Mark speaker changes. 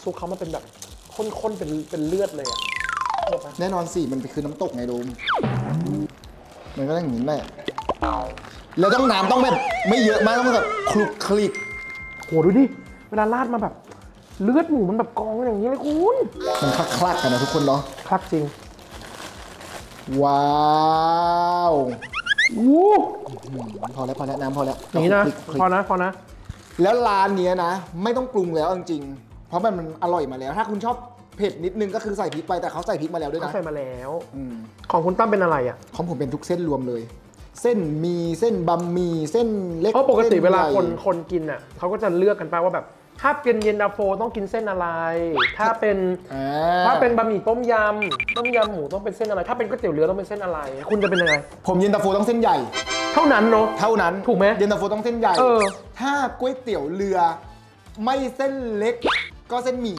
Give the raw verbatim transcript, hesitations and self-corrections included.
Speaker 1: ซุปเขามันเป็นแบบข้นๆเป็นเป็นเลือดเลยอ่ะ
Speaker 2: แน่นอนสิมันคือน้ำตกไงโดมมันก็ต้องอย่างนี้แหละแล้วต้องน้ำต้องแบบไม่เยอะมากต้องแบบคลุกคลิก
Speaker 1: โหดูดิเวลาราดมาแบบเลือดหมูมันแบบกองอย่างนี้เลยคุณ
Speaker 2: มันคลักๆกันนะทุกคนเนาะ
Speaker 1: คลักจริง
Speaker 2: ว้าว
Speaker 1: วู้
Speaker 2: พอแล้วพอแล้วน้ำพอแล้ว
Speaker 1: นี่นะพอนะพอนะ
Speaker 2: แล้วร้านนี้นะไม่ต้องปรุงแล้วจริงๆเพราะมันมันอร่อยมาแล้วถ้าคุณชอบเผ็ดนิดนึงก็คือใส่พริกไปแต่เขาใส่พริกมาแล้วด้วยนะ
Speaker 1: เขาใส่มาแล้ว
Speaker 2: อืม
Speaker 1: ของคุณตั้มเป็นอะไรอ่ะ
Speaker 2: ของผมเป็นทุกเส้นรวมเลยเส้นมีเส้นบะหมี่เส้นเล็ก
Speaker 1: เพราะปกติเวลาคนคนกินอ่ะเขาก็จะเลือกกันไปว่าแบบถ้าเป็นเย็นตาโฟต้องกินเส้นอะไรถ้าเป็นถ้าเป็นบะหมี่ต้มยำต้มยำหมูต้องเป็นเส้นอะไรถ้าเป็นก๋วยเตี๋ยวเรือต้องเป็นเส้นอะไรคุณจะเป็นยังไง
Speaker 2: ผมเย็นตาโฟต้องเส้นใหญ่
Speaker 1: เท่านั้นเนาะ
Speaker 2: เท่านั้น
Speaker 1: ถูกไหม
Speaker 2: เย็นตาโฟต้องเส้นใหญ่ถ้าก๋วยเตี๋ยวเรือไม่เส้นเล็กก็เส้นหมี่